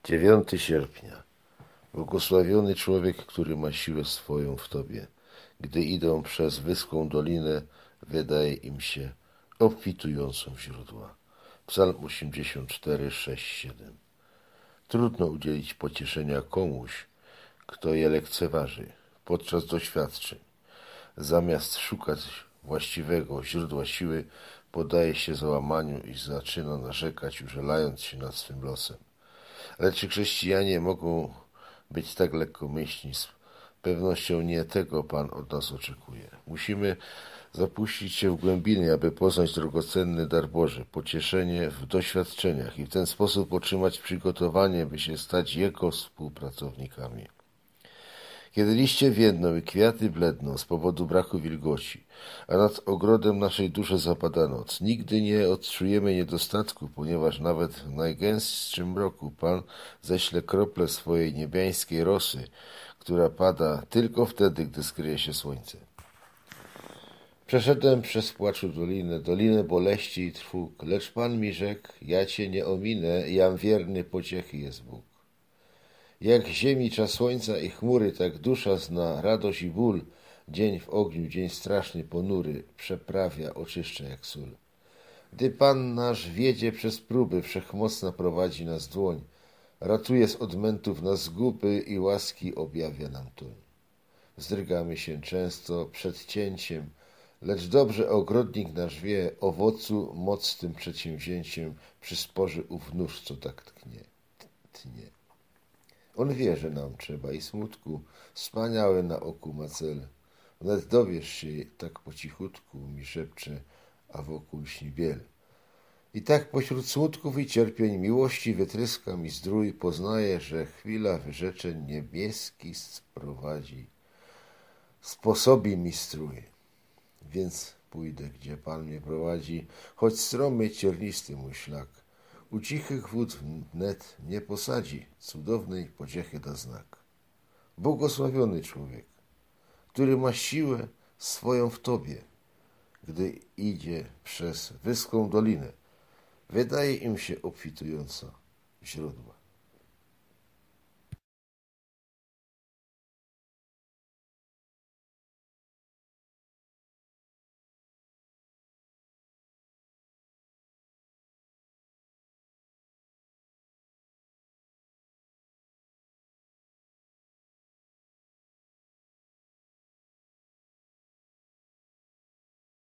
9 sierpnia. Błogosławiony człowiek, który ma siłę swoją w Tobie. Gdy idą przez wyschłą dolinę, wydaje im się obfitującą w źródła. Psalm 84, 6, 7. Trudno udzielić pocieszenia komuś, kto je lekceważy podczas doświadczeń. Zamiast szukać właściwego źródła siły, podaje się załamaniu i zaczyna narzekać, użalając się nad swym losem. Ale czy chrześcijanie mogą być tak lekkomyślni? Z pewnością nie tego Pan od nas oczekuje. Musimy zapuścić się w głębiny, aby poznać drogocenny dar Boży, pocieszenie w doświadczeniach i w ten sposób otrzymać przygotowanie, by się stać Jego współpracownikami. Kiedy liście więdną i kwiaty bledną z powodu braku wilgoci, a nad ogrodem naszej duszy zapada noc, nigdy nie odczujemy niedostatku, ponieważ nawet w najgęstszym mroku Pan ześle krople swojej niebiańskiej rosy, która pada tylko wtedy, gdy skryje się słońce. Przeszedłem przez płaczu dolinę boleści i trwóg, lecz Pan mi rzekł, ja Cię nie ominę, jam wierny, pociechy jest Bóg. Jak ziemi czas słońca i chmury, tak dusza zna radość i ból. Dzień w ogniu, dzień straszny, ponury, przeprawia, oczyszcza jak sól. Gdy Pan nasz wiedzie przez próby, wszechmocna prowadzi nas dłoń. Ratuje z odmętów nas zguby i łaski objawia nam toń. Wzdrygamy się często przed cięciem, lecz dobrze ogrodnik nasz wie, owocu moc tym przedsięwzięciem przysporzy ów nóż, co tak tnie. On wie, że nam trzeba i smutku, wspaniałe na oku ma cel. Wnet dowiesz się, tak po cichutku mi szepcze, a wokół śni biel. I tak pośród smutków i cierpień miłości wytryska mi zdrój, poznaję, że chwila wyrzeczeń niebieski sprowadzi, sposobi mi strój. Więc pójdę, gdzie Pan mnie prowadzi, choć stromy ciernisty mój szlak. U cichych wód wnet mnie posadzi, cudownej pociechy da znak. Błogosławiony człowiek, który ma siłę swoją w Tobie, gdy idzie przez wyschłą dolinę, wydaje im się obfitująca źródła.